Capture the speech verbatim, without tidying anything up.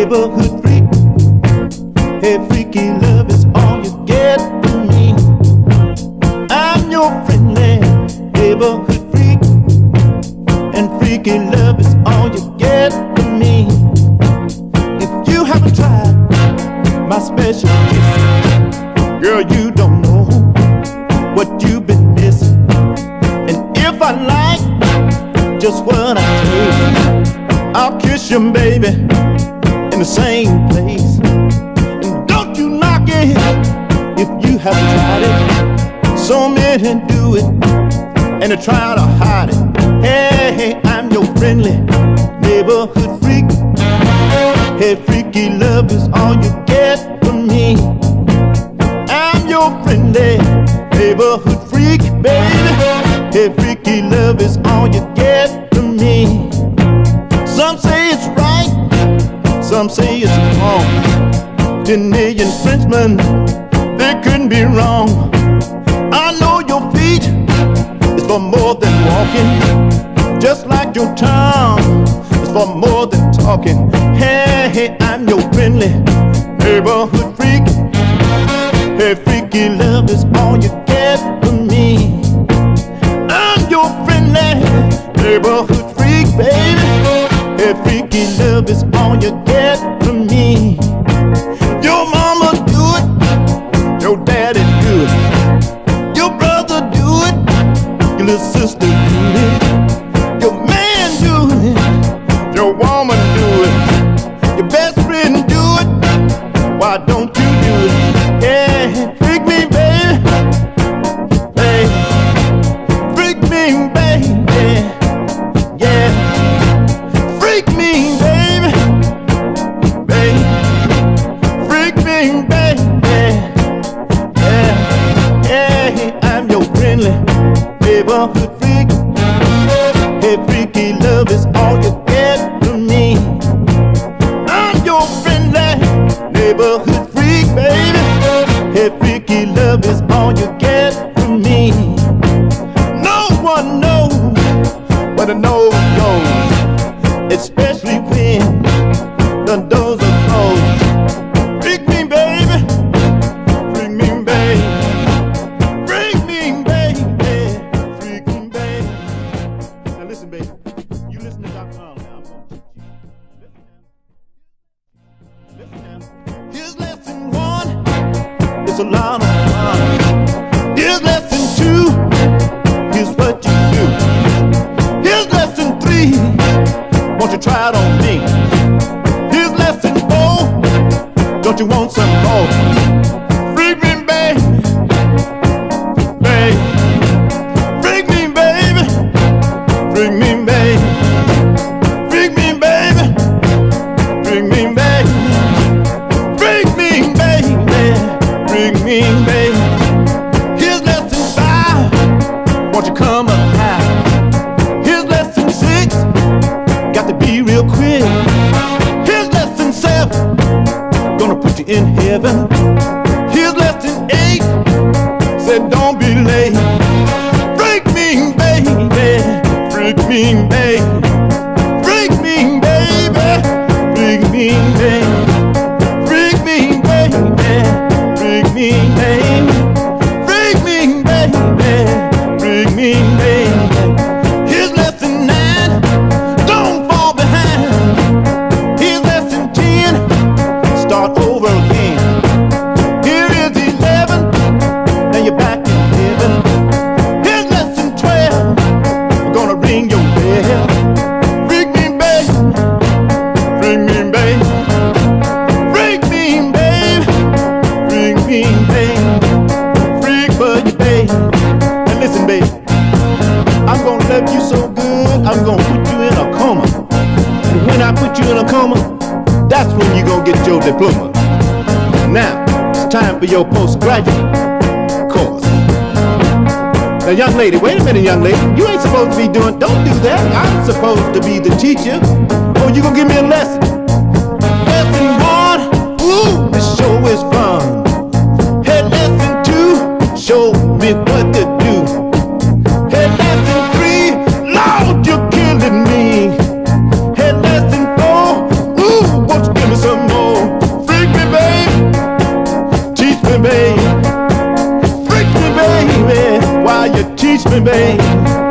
neighborhood freak. Hey, freaky love is all you get from me. I'm your friendly neighborhood freak, and freaky love is all you get from me. If you haven't tried my special kiss, girl, you don't know what you've been missing. And if I like just what I taste, I'll kiss you, baby, in the same place. And don't you knock it if you haven't tried it. So many do it and they try to hide it. Hey, hey, I'm your friendly neighborhood freak. Hey, freaky love is all you get from me. I'm your friendly neighborhood freak, baby. Hey, freaky love is all you get from me. Some say it's right, some say it's wrong. Ten million Frenchmen, they couldn't be wrong. I know your feet is for more than walking, just like your tongue is for more than talking. Hey, hey, I'm your friendly neighborhood freak. Hey, freaky love is all you get from me. I'm your friendly neighborhood freak, baby. Hey, freaky love is all you get from me. Your mama do it, your daddy do it, your brother do it, your little sister do it, your man do it, your woman do it, your best friend do it. Why don't you do it? Yeah, freak me, baby, baby, freak me, baby, yeah. Freak me, baby, baby, freak me, baby, yeah, yeah, I'm your friendly neighborhood freak. Hey, freaky love is all you get from me. I'm your friendly neighborhood freak, baby. Hey, freaky love is all you get from me. No one knows where the nose goes, especially when the doors are closed. Freak me, baby, freak me, baby, freak me, baby, freak me, baby. Now listen, baby, you listen to Doctor Arnold now. Listen now. Here's lesson one, it's a lot of fun. Here's lesson two, here's what you do. Here's lesson three, won't you try it on me? Here's lesson four, don't you want some more? Freak me, baby, baby, freak me, baby, freak me, baby, freak me, baby, freak me, baby, freak me, baby, freak me, baby. Here's lesson five, won't you come up high? Here's lesson six, got to be real quick. Here's lesson seven, gonna put you in heaven. Here's lesson eight, said don't be late. Freak me, baby, freak me, baby, freak me, baby, freak me, baby, freak me, baby, freak me, baby, freak me, baby, freak me, baby. Here's lesson nine, don't fall behind. Here's lesson ten, start over again. Here is eleven, now you're back in heaven. Here's lesson twelve, we're gonna ring your bell. Freak me, baby, freak me, baby, freak me, baby, freak me, baby, freak for you, baby. And listen, baby, I'm gonna love you so good, I'm gonna put you in a coma. And when I put you in a coma, that's when you gonna get your diploma. Now, it's time for your postgraduate course. Now, young lady, wait a minute, young lady. You ain't supposed to be doing, don't do that. I'm supposed to be the teacher. Oh, you gonna give me a lesson? Lesson one, ooh, this show is fun. Hey, lesson two, show me what to do. Hey, lesson three, Lord, you're killing me. Hey, lesson four, ooh, won't you give me some teach me, babe.